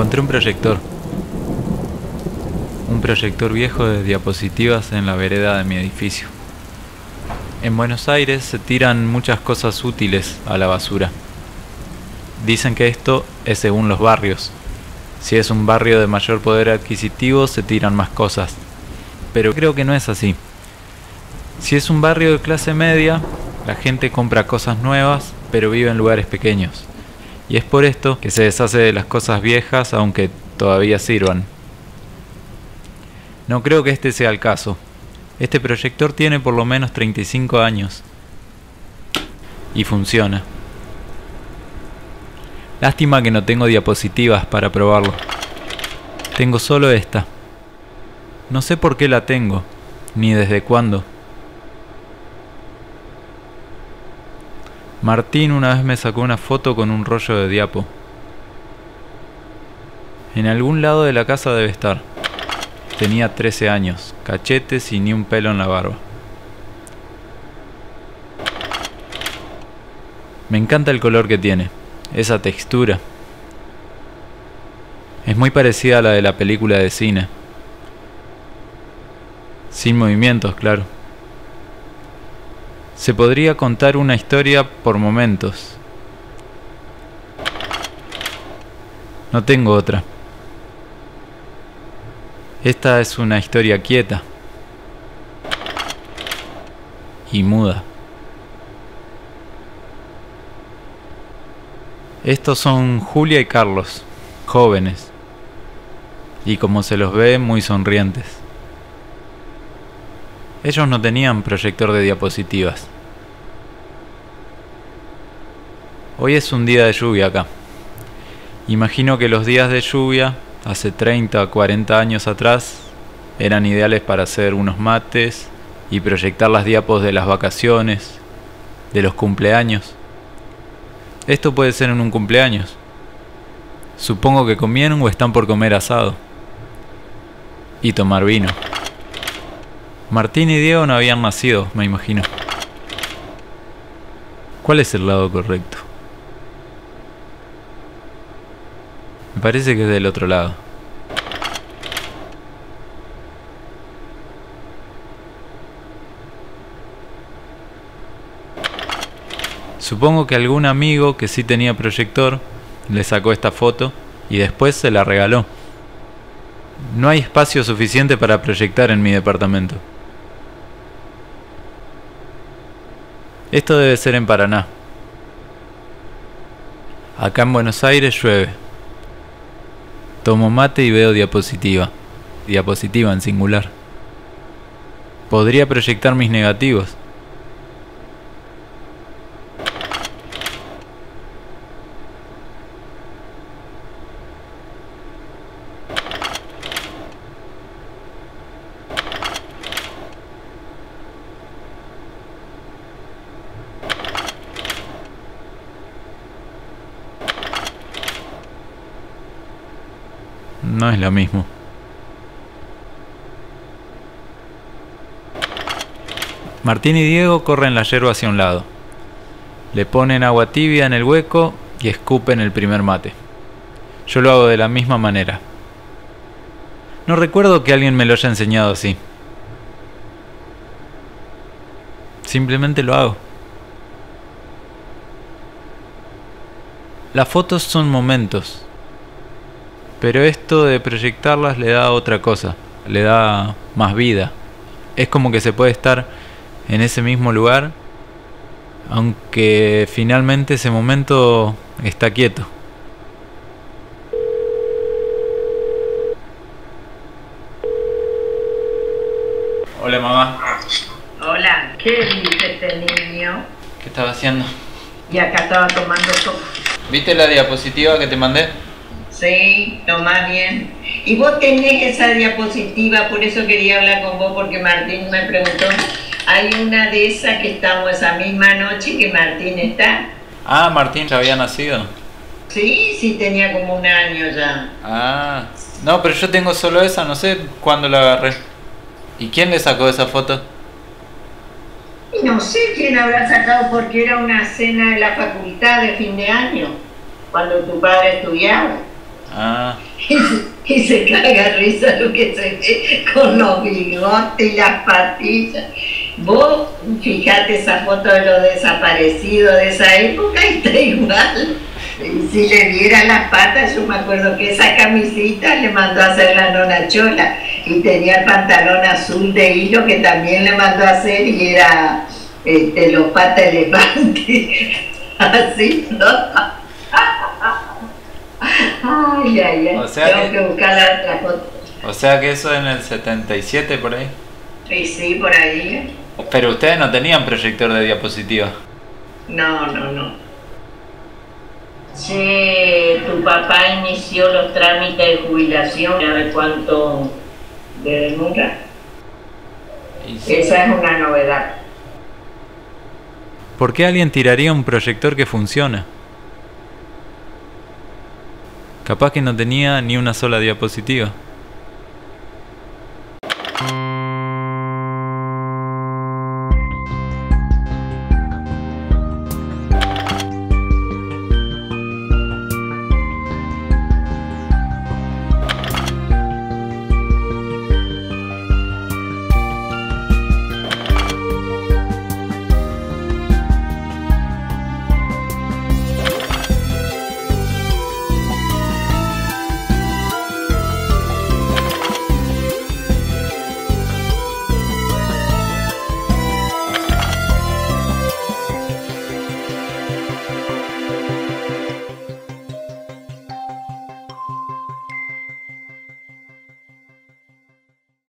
Encontré un proyector. Un proyector viejo de diapositivas en la vereda de mi edificio. En Buenos Aires se tiran muchas cosas útiles a la basura. Dicen que esto es según los barrios. Si es un barrio de mayor poder adquisitivo, se tiran más cosas. Pero creo que no es así. Si es un barrio de clase media, la gente compra cosas nuevas, pero vive en lugares pequeños. Y es por esto que se deshace de las cosas viejas, aunque todavía sirvan. No creo que este sea el caso. Este proyector tiene por lo menos 35 años. Y funciona. Lástima que no tengo diapositivas para probarlo. Tengo solo esta. No sé por qué la tengo, ni desde cuándo. Martín una vez me sacó una foto con un rollo de diapo. En algún lado de la casa debe estar. Tenía 13 años, cachetes y ni un pelo en la barba. Me encanta el color que tiene, esa textura. Es muy parecida a la de la película de cine. Sin movimientos, claro. Se podría contar una historia por momentos. No tengo otra. Esta es una historia quieta y muda. Estos son Julia y Carlos, jóvenes, y como se los ve, muy sonrientes. Ellos no tenían proyector de diapositivas. Hoy es un día de lluvia acá. Imagino que los días de lluvia, hace 30 o 40 años atrás, eran ideales para hacer unos mates y proyectar las diapos de las vacaciones, de los cumpleaños. Esto puede ser en un cumpleaños. Supongo que comieron o están por comer asado. Y tomar vino. Martín y Diego no habían nacido, me imagino. ¿Cuál es el lado correcto? Me parece que es del otro lado. Supongo que algún amigo que sí tenía proyector le sacó esta foto y después se la regaló. No hay espacio suficiente para proyectar en mi departamento. Esto debe ser en Paraná. Acá en Buenos Aires llueve. Tomo mate y veo diapositiva. Diapositiva en singular. Podría proyectar mis negativos. No es lo mismo. Martín y Diego corren la yerba hacia un lado. Le ponen agua tibia en el hueco y escupen el primer mate. Yo lo hago de la misma manera. No recuerdo que alguien me lo haya enseñado así. Simplemente lo hago. Las fotos son momentos. Pero esto de proyectarlas le da otra cosa, le da más vida. Es como que se puede estar en ese mismo lugar, aunque finalmente ese momento está quieto. Hola, mamá. Hola, ¿qué dice este niño? ¿Qué estaba haciendo? Y acá estaba tomando sopa. ¿Viste la diapositiva que te mandé? Sí, toma bien. Y vos tenés esa diapositiva, por eso quería hablar con vos, porque Martín me preguntó. Hay una de esas que estamos esa misma noche que Martín está. Ah, Martín ya había nacido. Sí, sí, tenía como un año ya. Ah, no, pero yo tengo solo esa, no sé cuándo la agarré. ¿Y quién le sacó esa foto? Y no sé quién habrá sacado, porque era una cena de la facultad de fin de año, cuando tu padre estudiaba. Ah. y se caga risa lo que se ve con los bigotes y las patillas. Vos fijate esa foto de los desaparecidos de esa época y está igual. Y si le viera las patas, yo me acuerdo que esa camisita le mandó a hacer la nona Chola y tenía el pantalón azul de hilo que también le mandó a hacer y era los patas elefante. Así, ¿no? Ay, ay, ay. O sea tengo que buscar la otra foto. O sea que eso en el 77 por ahí. Sí, sí, por ahí. Pero ustedes no tenían proyector de diapositiva. No, no, no. Sí, tu papá inició los trámites de jubilación, ¿de cuánto? ¿De nunca? Sí. Esa es una novedad. ¿Por qué alguien tiraría un proyector que funciona? Capaz que no tenía ni una sola diapositiva.